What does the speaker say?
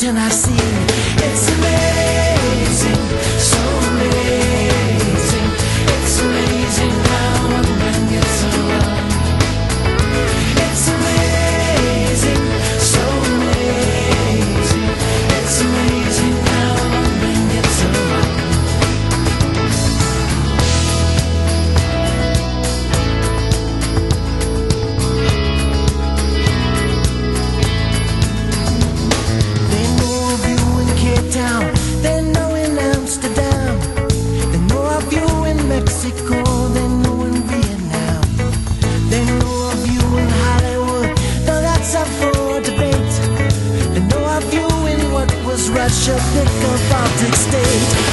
vision I see. It's amazing, so amazing. It's amazing how one man gets along. It's amazing, so amazing. It's amazing how one man gets along. They know of you in Cape Town, they know in Amsterdam, they know of you in Mexico, they know in Vietnam, they know of you in Hollywood, though that's up for debate. They know of you in what was Russia, pick a Baltic state.